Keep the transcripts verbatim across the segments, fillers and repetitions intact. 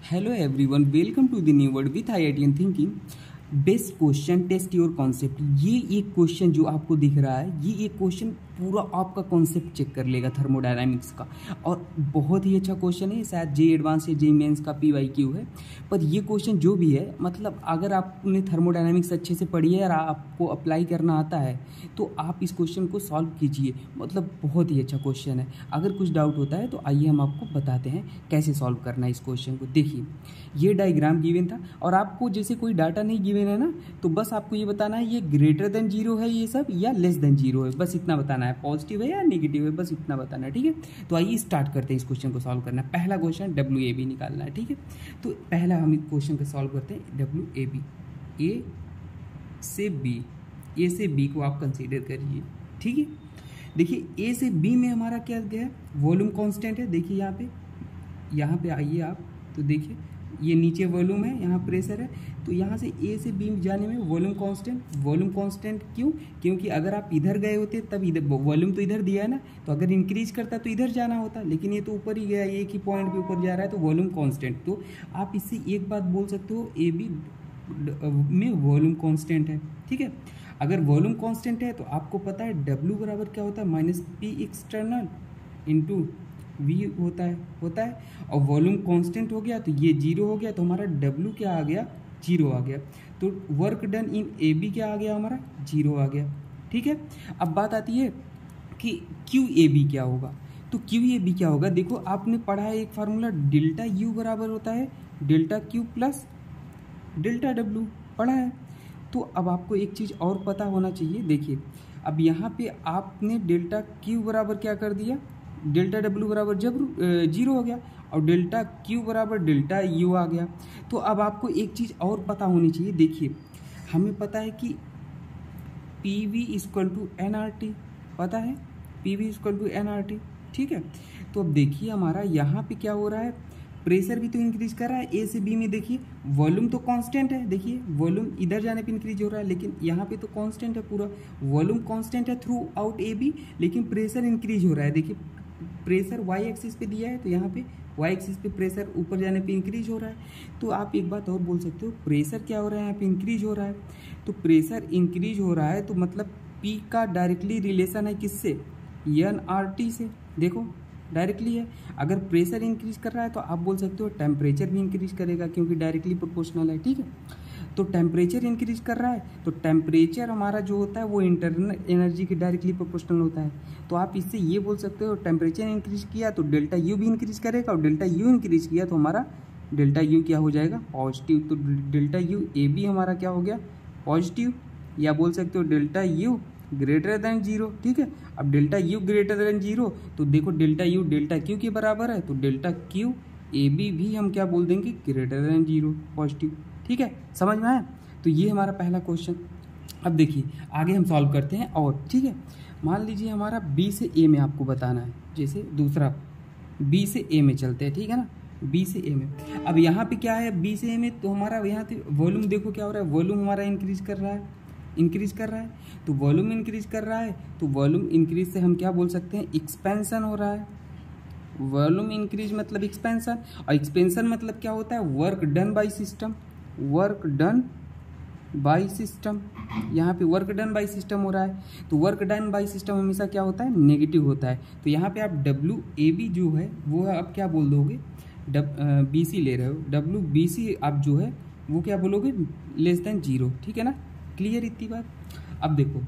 Hello everyone, welcome to the new word with I I T N Thinking. Best question test your concept. ये एक question जो आपको दिख रहा है, ये एक क्वेश्चन पूरा आपका कॉन्सेप्ट चेक कर लेगा थर्मोडायनामिक्स का, और बहुत ही अच्छा क्वेश्चन है। शायद जे एडवांस या जे मेंस का पी वाई क्यू है, पर ये क्वेश्चन जो भी है, मतलब अगर आपने थर्मोडायनामिक्स अच्छे से पढ़ी है और आपको अप्लाई करना आता है तो आप इस क्वेश्चन को सॉल्व कीजिए। मतलब बहुत ही अच्छा क्वेश्चन है। अगर कुछ डाउट होता है तो आइए हम आपको बताते हैं कैसे सॉल्व करना है इस क्वेश्चन को। देखिए, ये डायग्राम गिवन था और आपको जैसे कोई डाटा नहीं गिवन है ना, तो बस आपको ये बताना है ये ग्रेटर देन जीरो है ये सब या लेस देन जीरो है, बस इतना बताना है। पॉजिटिव है या नेगेटिव है, बस इतना बताना है। ठीक है, तो आइए स्टार्ट करते हैं इस क्वेश्चन को सॉल्व करना। पहला क्वेश्चन डब्ल्यू ए बी निकालना है। ठीक है, तो पहला हम इस क्वेश्चन को सॉल्व करते हैं। डब्ल्यू ए बी, ए से बी, ए से बी को आप कंसीडर करिए। ठीक है, देखिए ए से बी में हमारा क्या गया है, वॉल्यूम कांस्टेंट है। देखिए यहाँ पे, यहाँ पे आइए आप, तो देखिए ये नीचे वॉल्यूम है, यहाँ प्रेशर है, तो यहाँ से ए से बी जाने में वॉल्यूम कांस्टेंट। वॉल्यूम कांस्टेंट क्यों? क्योंकि अगर आप इधर गए होते तब इधर वॉल्यूम तो इधर दिया है ना, तो अगर इंक्रीज करता तो इधर जाना होता, लेकिन ये तो ऊपर ही गया, एक ही पॉइंट पे ऊपर जा रहा है, तो वॉल्यूम कांस्टेंट। तो आप इससे एक बात बोल सकते हो, ए बी में वॉल्यूम कांस्टेंट है। ठीक है, अगर वॉल्यूम कांस्टेंट है तो आपको पता है डब्ल्यू बराबर क्या होता है, minus P external into V होता है होता है और वॉल्यूम कांस्टेंट हो गया तो ये जीरो हो गया, तो हमारा डब्ल्यू क्या आ गया, जीरो आ गया। तो work done in A B क्या आ गया, हमारा जीरो आ गया। ठीक है, अब बात आती है कि क्यू ए बी क्या होगा। तो क्यू ए बी क्या होगा, देखो आपने पढ़ा है एक फार्मूला, डेल्टा यू बराबर होता है delta Q plus delta W, पढ़ा है। तो अब आपको एक चीज़ और पता होना चाहिए। देखिए, अब यहाँ पे आपने डेल्टा क्यू बराबर क्या कर दिया, डेल्टा डब्ल्यू बराबर जब जीरो हो गया, और डेल्टा क्यू बराबर डेल्टा यू आ गया। तो अब आपको एक चीज़ और पता होनी चाहिए। देखिए, हमें पता है कि P V equal to N R T, पता है P V equal to N R T. ठीक है, तो अब देखिए हमारा यहाँ पे क्या हो रहा है, प्रेशर भी तो इंक्रीज कर रहा है ए से बी में। देखिए वॉल्यूम तो कांस्टेंट है, देखिए वॉल्यूम इधर जाने पे इंक्रीज हो रहा है, लेकिन यहाँ पे तो कांस्टेंट है पूरा, वॉल्यूम कांस्टेंट है थ्रू आउट ए बी, लेकिन प्रेशर इंक्रीज हो रहा है। देखिए प्रेशर वाई एक्सिस पे दिया है, तो यहाँ पे वाई एक्सिस पे प्रेशर ऊपर जाने पे इंक्रीज हो रहा है। तो आप एक बात और बोल सकते हो, प्रेशर क्या हो रहा है यहाँ पे, इंक्रीज हो रहा है। तो प्रेशर इंक्रीज हो रहा है तो मतलब पी का डायरेक्टली रिलेशन है किससे, एन आर टी से। देखो डायरेक्टली है। अगर प्रेशर इंक्रीज कर रहा है तो आप बोल सकते हो टेम्परेचर भी इंक्रीज करेगा, क्योंकि डायरेक्टली प्रोपोर्शनल है। ठीक है, तो टेम्परेचर इंक्रीज कर रहा है तो टेम्परेचर हमारा जो होता है वो इंटरनल एनर्जी के डायरेक्टली प्रोपोर्शनल होता है। तो आप इससे ये बोल सकते हो, टेम्परेचर इंक्रीज किया तो डेल्टा यू भी इंक्रीज करेगा, और डेल्टा यू इंक्रीज किया तो हमारा डेल्टा यू क्या हो जाएगा, पॉजिटिव। तो डेल्टा यू ए बी हमारा क्या हो गया, पॉजिटिव, या बोल सकते हो delta U greater than zero. ठीक है, अब delta U greater than zero, तो देखो डेल्टा यू डेल्टा क्यू के बराबर है, तो डेल्टा क्यू ए बी भी हम क्या बोल देंगे, ग्रेटर देन जीरो, पॉजिटिव। ठीक है, समझ में आया। तो ये हमारा पहला क्वेश्चन। अब देखिए आगे हम सॉल्व करते हैं। और ठीक है, मान लीजिए हमारा बी से ए में आपको बताना है, जैसे दूसरा बी से ए में चलते हैं। ठीक है ना, बी से ए में। अब यहाँ पे क्या है, बी से ए में, तो हमारा यहाँ पे वॉल्यूम देखो क्या हो रहा है, वॉल्यूम हमारा इंक्रीज कर रहा है, इंक्रीज कर रहा है। तो वॉल्यूम इंक्रीज कर रहा है, तो वॉल्यूम इंक्रीज से हम क्या बोल सकते हैं, एक्सपेंशन हो रहा है। वॉल्यूम इंक्रीज मतलब एक्सपेंशन, और एक्सपेंशन मतलब क्या होता है, work done by system, work done by system. यहाँ पे वर्क डन बाय सिस्टम हो रहा है, तो वर्क डन बाय सिस्टम हमेशा क्या होता है, नेगेटिव होता है। तो यहाँ पे आप डब्ल्यू ए बी जो है वो आप क्या बोल दोगे, डब बी सी ले रहे हो, डब्ल्यू बी सी आप जो है वो क्या बोलोगे, लेस देन जीरो। ठीक है ना, क्लियर इतनी बात। अब देखो,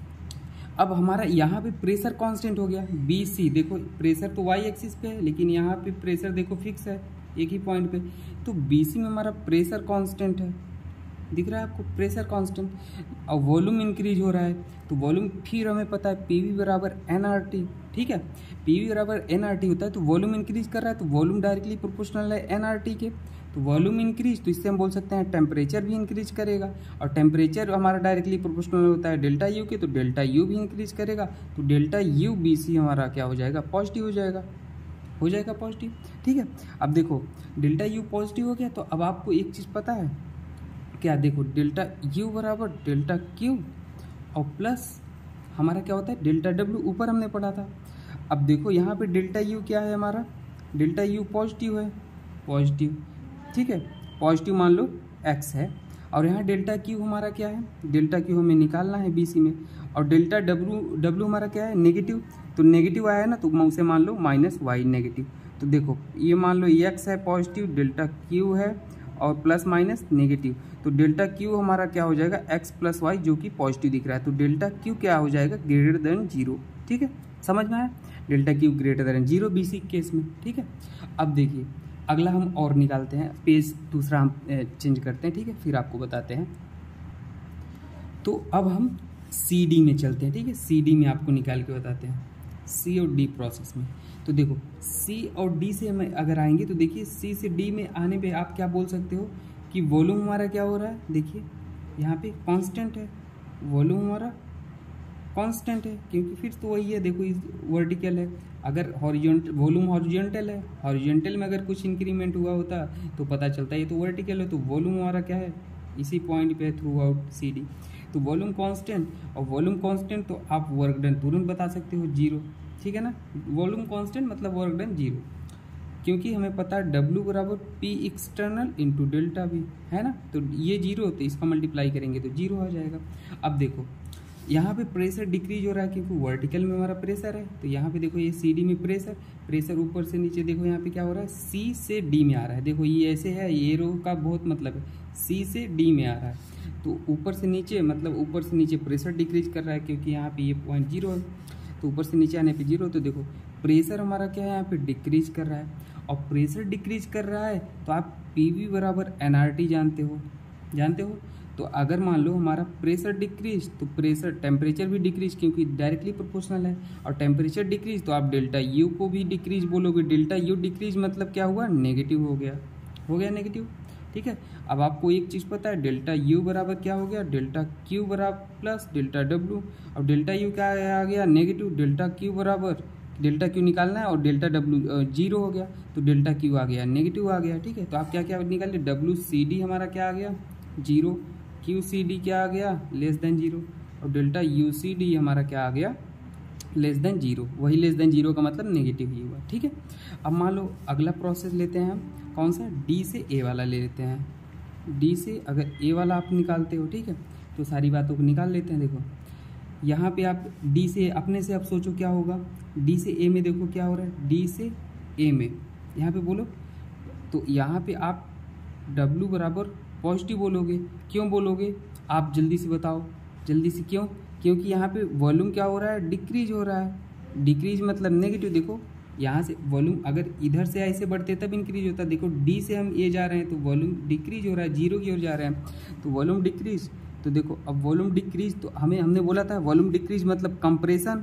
अब हमारा यहाँ पे प्रेशर कांस्टेंट हो गया, बी सी। देखो प्रेशर तो वाई एक्सिस पे है, लेकिन यहाँ पे प्रेशर देखो फिक्स है एक ही पॉइंट पे, तो बी सी में हमारा प्रेशर कांस्टेंट है, दिख रहा है आपको, प्रेशर कांस्टेंट। और वॉल्यूम इंक्रीज हो रहा है, तो वॉल्यूम फिर हमें पता है पी वी बराबर एन आर टी। ठीक है, पी वी बराबर एन आर टी होता है, तो वॉल्यूम इंक्रीज कर रहा है, तो वॉल्यूम डायरेक्टली प्रोपोर्शनल है एन आर टी के। तो वॉल्यूम इंक्रीज, तो इससे हम बोल सकते हैं टेम्परेचर भी इंक्रीज करेगा, और टेम्परेचर हमारा डायरेक्टली प्रोपोर्शनल होता है डेल्टा यू के, तो डेल्टा यू भी इंक्रीज करेगा। तो डेल्टा यू बी सी हमारा क्या हो जाएगा, पॉजिटिव हो जाएगा, हो जाएगा पॉजिटिव। ठीक है, अब देखो डेल्टा यू पॉजिटिव हो गया, तो अब आपको एक चीज़ पता है क्या, देखो डेल्टा यू बराबर डेल्टा क्यू और प्लस हमारा क्या होता है, डेल्टा डब्ल्यू, ऊपर हमने पढ़ा था। अब देखो यहाँ पे डेल्टा यू क्या है हमारा, डेल्टा यू पॉजिटिव है, पॉजिटिव। ठीक है, पॉजिटिव मान लो एक्स है, और यहाँ डेल्टा क्यू हमारा क्या है, डेल्टा क्यू हमें निकालना है बी सी में, और डेल्टा डब्ल्यू डब्ल्यू हमारा क्या है, नेगेटिव, तो नेगेटिव आया है ना, तो उसे मान लो माइनस वाई नेगेटिव। तो देखो ये मान लो एक्स है पॉजिटिव, डेल्टा क्यू है और प्लस माइनस नेगेटिव, तो डेल्टा क्यू हमारा क्या हो जाएगा, एक्स प्लस वाई, जो कि पॉजिटिव दिख रहा है, तो डेल्टा क्यू क्या हो जाएगा, ग्रेटर देन जीरो। ठीक है, समझ में आया, delta Q greater than zero B C case में। ठीक है, अब देखिए अगला हम और निकालते हैं, पेज दूसरा हम चेंज करते हैं, ठीक है, फिर आपको बताते हैं। तो अब हम सी डी में चलते हैं, ठीक है, सी डी में आपको निकाल के बताते हैं, सी और डी प्रोसेस में। तो देखो सी और डी से हम अगर आएंगे तो देखिए सी से डी में आने पे आप क्या बोल सकते हो कि वॉल्यूम हमारा क्या हो रहा है, देखिए यहाँ पे कांस्टेंट है, वॉल्यूम हमारा कांस्टेंट है, क्योंकि फिर तो वही है, देखो इस वर्टिकल है, अगर हॉरिजॉन्टल वॉल्यूम हॉरिजॉन्टल है, हॉरिजॉन्टल में अगर कुछ इंक्रीमेंट हुआ होता तो पता चलता है ये तो वर्टिकल है, तो वॉल्यूम हमारा क्या है इसी पॉइंट पे थ्रू आउट सी डी, तो वॉल्यूम कांस्टेंट, और वॉल्यूम कांस्टेंट तो आप वर्क डन तुरंत बता सकते हो जीरो। ठीक है ना, वॉल्यूम कांस्टेंट मतलब वर्क डन जीरो, क्योंकि हमें पता है डब्ल्यू बराबर P external into delta V है ना, तो ये जीरो, तो इसका मल्टीप्लाई करेंगे तो जीरो आ जाएगा। अब देखो यहाँ पे प्रेशर डिक्रीज हो रहा है क्योंकि वर्टिकल में हमारा प्रेशर है, तो यहाँ पे देखो ये सी डी में प्रेशर प्रेशर ऊपर से नीचे, देखो यहाँ पे क्या हो रहा है, सी से डी में आ रहा है, देखो ये ऐसे है, ये रो का बहुत मतलब है, सी से डी में आ रहा है, तो ऊपर से नीचे मतलब ऊपर से नीचे प्रेशर डिक्रीज कर रहा है, क्योंकि यहाँ पे ये पॉइंट जीरो है, तो ऊपर से नीचे आने पे जीरो, तो देखो प्रेशर हमारा क्या है यहाँ पे डिक्रीज कर रहा है, और प्रेशर डिक्रीज कर रहा है तो आप पी वी बराबर एन आर टी जानते हो, जानते हो तो अगर मान लो हमारा प्रेशर डिक्रीज तो प्रेशर टेम्परेचर भी डिक्रीज, क्योंकि डायरेक्टली प्रोपोर्शनल है, और टेम्परेचर डिक्रीज तो आप डेल्टा यू को भी डिक्रीज बोलोगे, डेल्टा यू डिक्रीज मतलब क्या हुआ, नेगेटिव हो गया, हो गया नेगेटिव। ठीक है, अब आपको एक चीज़ पता है, डेल्टा यू बराबर क्या हो गया, डेल्टा क्यू बराबर प्लस डेल्टा डब्ल्यू, और डेल्टा यू क्या आ गया, नेगेटिव, डेल्टा क्यू बराबर डेल्टा क्यू निकालना है और डेल्टा डब्ल्यू जीरो हो गया, तो डेल्टा क्यू आ गया नेगेटिव आ गया। ठीक है, तो आप क्या क्या निकालिए, डब्ल्यू सी डी हमारा क्या आ गया जीरो, क्यू सी डी क्या आ गया लेस देन जीरो, और डेल्टा यू सी डी हमारा क्या आ गया लेस देन जीरो, वही लेस देन जीरो का मतलब नेगेटिव ही हुआ। ठीक है, अब मान लो अगला प्रोसेस लेते हैं हम, कौन सा, डी से ए वाला ले लेते हैं, डी से अगर ए वाला आप निकालते हो, ठीक है, तो सारी बातों को निकाल लेते हैं। देखो यहाँ पे आप डी से अपने से आप सोचो क्या होगा, डी से ए में देखो क्या हो रहा है, डी से ए में यहाँ पे बोलो, तो यहाँ पे आप डब्ल्यू बराबर पॉजिटिव बोलोगे, क्यों बोलोगे आप जल्दी से बताओ, जल्दी से क्यों, क्योंकि यहाँ पे वॉल्यूम क्या हो रहा है, डिक्रीज हो रहा है, डिक्रीज मतलब नेगेटिव, देखो यहाँ से वॉल्यूम अगर इधर से ऐसे बढ़ते तब इंक्रीज होता, देखो डी से हम ए जा रहे हैं तो वॉल्यूम डिक्रीज हो रहा है, जीरो की ओर जा रहे हैं, तो वॉल्यूम डिक्रीज, तो देखो अब वॉल्यूम डिक्रीज, तो हमें हमने बोला था वॉल्यूम डिक्रीज मतलब कंप्रेशन,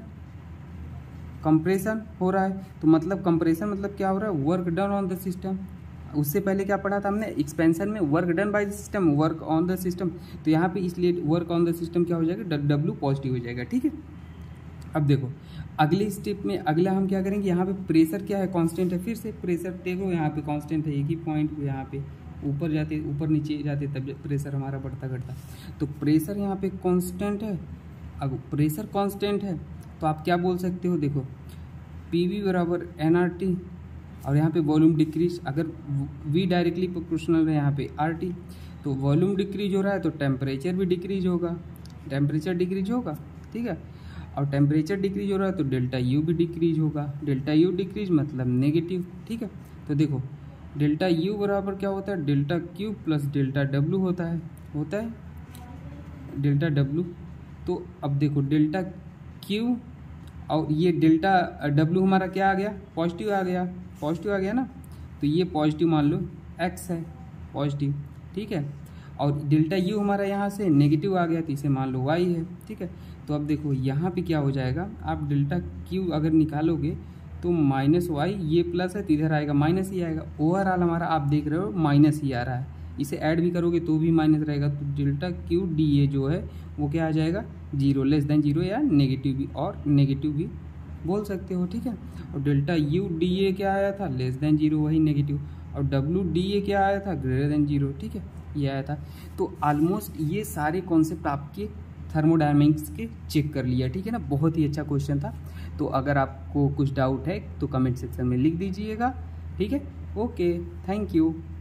कंप्रेशन हो रहा है, तो मतलब कंप्रेशन मतलब क्या हो रहा है, work done on the system. उससे पहले क्या पढ़ा था हमने, एक्सपेंशन में work done by the system, work on the system, तो यहाँ पे इसलिए वर्क ऑन द सिस्टम क्या हो जाएगा, डब्ल्यू पॉजिटिव हो जाएगा। ठीक है, अब देखो अगले स्टेप में अगला हम क्या करेंगे, यहाँ पे प्रेशर क्या है, कांस्टेंट है, फिर से प्रेशर देखो यहाँ पे कांस्टेंट है, एक ही पॉइंट पे यहाँ पे ऊपर जाते ऊपर नीचे जाते तब प्रेशर हमारा बढ़ता घटता, तो प्रेशर यहाँ पे कांस्टेंट है। अब प्रेशर कांस्टेंट है तो आप क्या बोल सकते हो, देखो पी वी बराबर एन आर टी, और यहाँ पे वॉल्यूम डिक्रीज, अगर वी डायरेक्टली प्रोपोर्शनल है यहाँ पे आर टी, तो वॉल्यूम डिक्रीज हो रहा है तो टेम्परेचर भी डिक्रीज होगा, टेम्परेचर डिक्रीज होगा। ठीक है, और टेम्परेचर डिक्रीज हो रहा है तो डेल्टा यू भी डिक्रीज होगा, डेल्टा यू डिक्रीज मतलब नेगेटिव। ठीक है, तो देखो डेल्टा यू बराबर क्या होता है, delta Q plus delta W होता है, होता है डेल्टा डब्ल्यू, तो अब देखो डेल्टा क्यू और ये डेल्टा डब्ल्यू हमारा क्या आ गया, पॉजिटिव आ गया, पॉजिटिव आ गया ना, तो ये पॉजिटिव मान लो एक्स है पॉजिटिव। ठीक है, और डेल्टा यू हमारा यहाँ से नेगेटिव आ गया तो इसे मान लो वाई है। ठीक है, तो अब देखो यहाँ पे क्या हो जाएगा, आप डेल्टा क्यू अगर निकालोगे तो माइनस वाई, ये प्लस है तो इधर आएगा माइनस ही आएगा, ओवरऑल हमारा आप देख रहे हो माइनस ही आ रहा है, इसे ऐड भी करोगे तो भी माइनस रहेगा, तो डेल्टा क्यू डी ए जो है वो क्या आ जाएगा, जीरो, लेस देन जीरो या नेगेटिव भी, और नेगेटिव भी बोल सकते हो। ठीक है, और डेल्टा यू डी ए क्या आया था, लेस देन जीरो, वही नेगेटिव, और डब्ल्यू डी ए क्या आया था, ग्रेटर देन जीरो। ठीक है, ये आया था। तो ऑलमोस्ट ये सारे कॉन्सेप्ट आपके थर्मोडायनेमिक्स के चेक कर लिया। ठीक है ना, बहुत ही अच्छा क्वेश्चन था। तो अगर आपको कुछ डाउट है तो कमेंट सेक्शन में लिख दीजिएगा। ठीक है, ओके, थैंक यू।